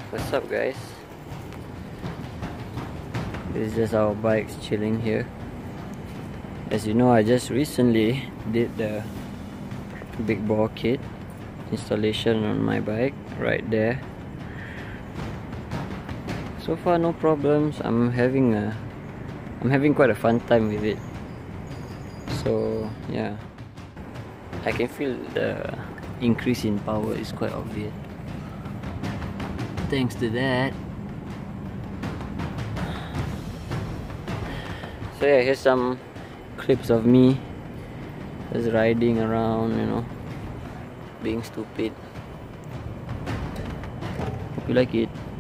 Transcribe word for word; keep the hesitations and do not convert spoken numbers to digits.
What's up, guys? This is just our bikes chilling here. As you know, I just recently did the big bore kit installation on my bike right there. So far no problems. I'm having a I'm having quite a fun time with it. So yeah, I can feel the increase in power is quite obvious. Thanks to that. So yeah, here's some clips of me just riding around, you know, being stupid. Hope you like it.